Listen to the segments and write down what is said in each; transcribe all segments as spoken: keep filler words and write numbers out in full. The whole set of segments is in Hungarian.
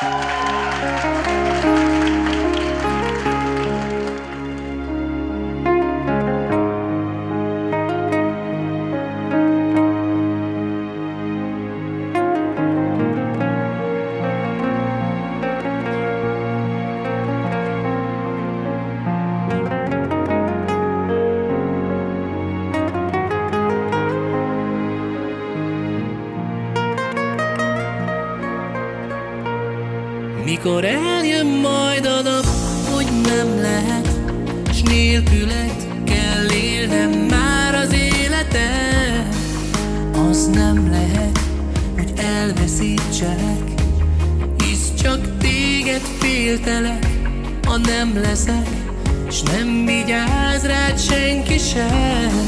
Mikor eljön majd a nap, hogy nem lehet, s nélküled kell élnem már az életet, az nem lehet, hogy elveszítselek, hisz csak téged féltelek, ha nem leszek, s nem vigyáz rád senki sem.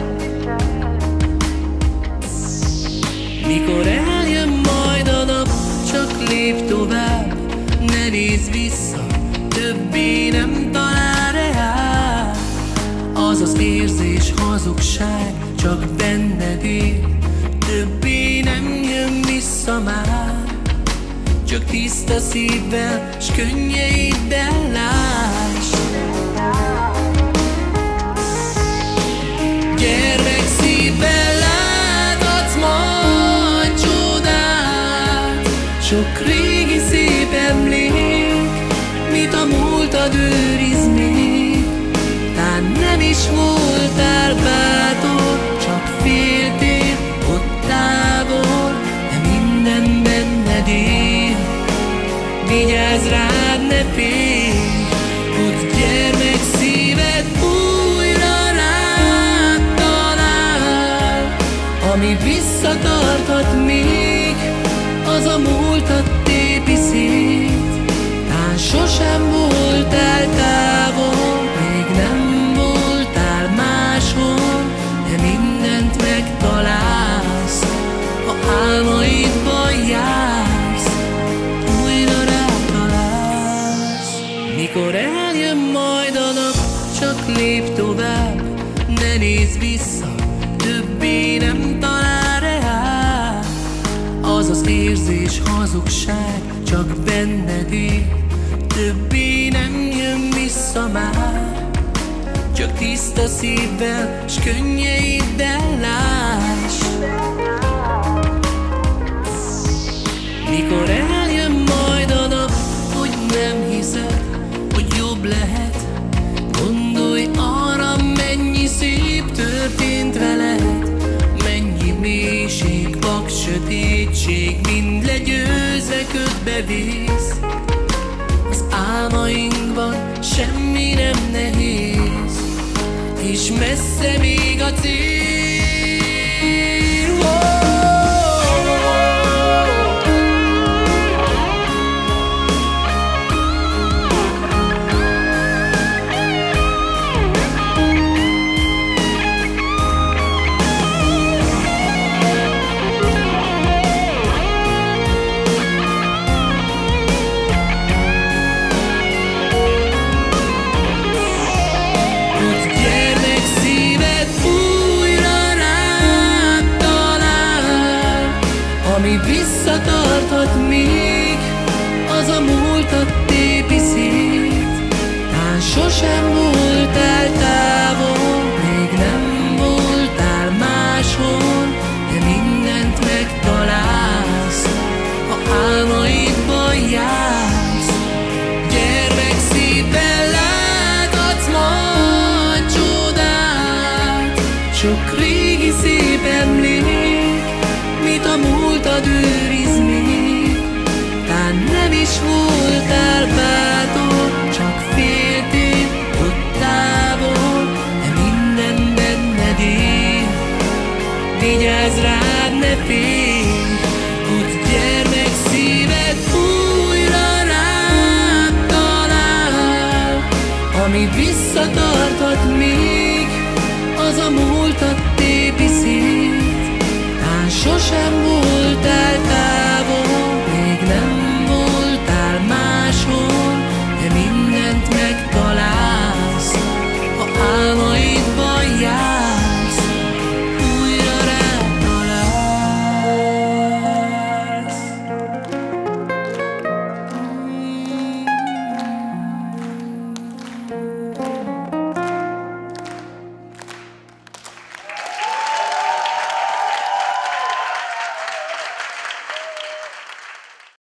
Mikor eljön majd a nap, csak lépj tovább, ne nézz vissza, többé nem talál reál. Az az érzés hazugság, csak benned él, többé nem jön vissza már. Csak tiszta szívvel, s könnyeiddel láss. Gyermek szívvel láthatsz majd csodát, sok régi szép emlék, mit a múltad őriz még. Tán nem is voltál bátor, csak féltél ott távol, de minden benned él. Vigyázz rád, ne félj, hogy gyermek szíved újra rád talál. Ami visszatarthat még, az a múltat tépi szét. Tán sosem voltál távol, még nem voltál máshol, de mindent megtalálsz, ha álmaidban jársz, újra rátalálsz. Mikor eljön majd a nap, csak lépj tovább, ne nézz vissza, többé nem talál reál. Az az érzés hazugság, csak benned él, többé nem jön vissza már. Csak tiszta szívvel, s könnyeiddel láss. Mikor eljön majd a nap, hogy nem hiszed, hogy jobb lehet, gondolj arra, mennyi szép történt veled, mennyi mélység, vak, sötétség, mind legyőzve ködbe vész. Az álmainkban semmi nem nehéz, és messze még a cél. Ami visszatarthat még, az a múltat tépi szét. Tán sosem voltál távol, még nem voltál máshol, de mindent megtalálsz, ha álmaidban jársz. Gyermek szívvel láthatsz majd csodát, sok régi szép emlék, mit a múltad őriz még. Tán nem is voltál bátor, csak féltél ott távol, de minden benned él. Vigyázz rád, ne félj, hogy gyermek szíved újra rád talál. Ami visszatarthat